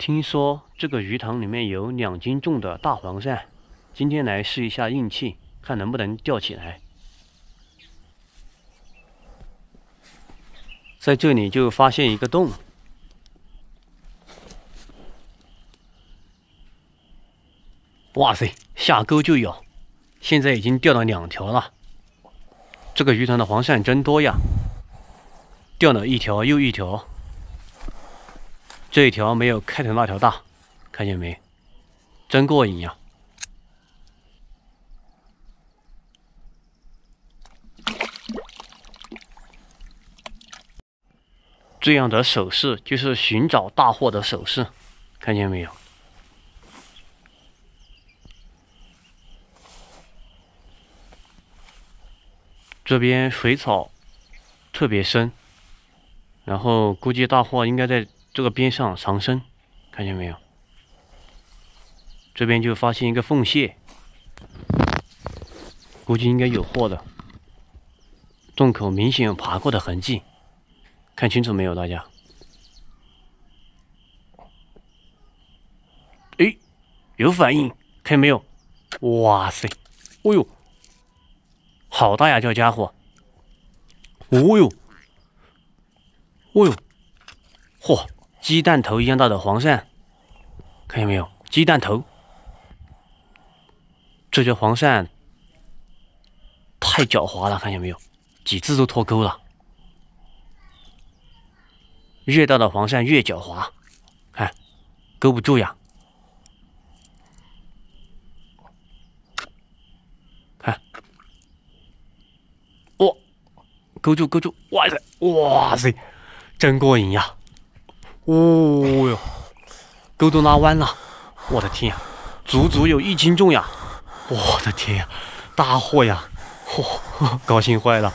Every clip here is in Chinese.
听说这个鱼塘里面有2斤重的大黄鳝，今天来试一下运气，看能不能钓起来。在这里就发现一个洞，哇塞，下钩就有，现在已经钓了2条了。这个鱼塘的黄鳝真多呀，钓了1条又1条。这一条没有开头那条大，看见没？真过瘾呀！这样的手势就是寻找大货的手势，看见没有？这边水草特别深，然后估计大货应该在这个边上藏身，看见没有？这边就发现一个缝隙，估计应该有货的。洞口明显有爬过的痕迹，看清楚没有，大家？诶，有反应，看见没有？哇塞，哦呦，好大呀，这家伙！哦呦，哦呦，嚯，鸡蛋头一样大的黄鳝，看见没有？鸡蛋头，这条黄鳝太狡猾了，看见没有？几次都脱钩了。越大的黄鳝越狡猾，看，勾不住呀。看，哇，勾住勾住，哇塞，哇塞，真过瘾呀！哦哟，钩都拉弯了，我的天呀，足足有1斤重呀！我的天呀，大货呀！嚯，高兴坏了！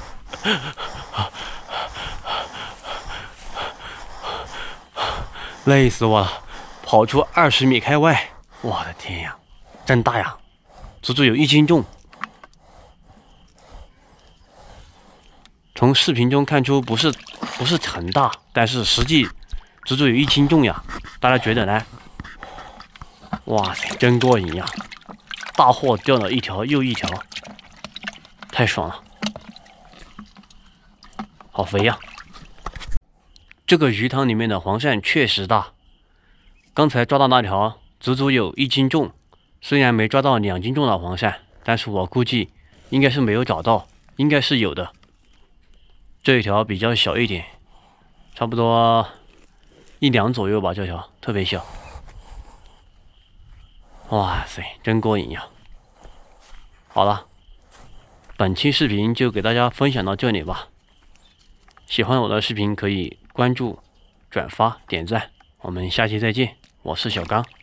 累死我了，跑出20米开外，我的天呀，真大呀，足足有1斤重。从视频中看出不是很大，但是实际足足有1斤重呀，大家觉得呢？哇塞，真过瘾呀！大货钓了1条又1条，太爽了，好肥呀！这个鱼塘里面的黄鳝确实大，刚才抓到那条足足有1斤重，虽然没抓到2斤重的黄鳝，但是我估计应该是没有找到，应该是有的。这一条比较小一点，差不多1两左右吧，这条特别小。哇塞，真过瘾呀！好了，本期视频就给大家分享到这里吧。喜欢我的视频可以关注、转发、点赞，我们下期再见。我是小刚。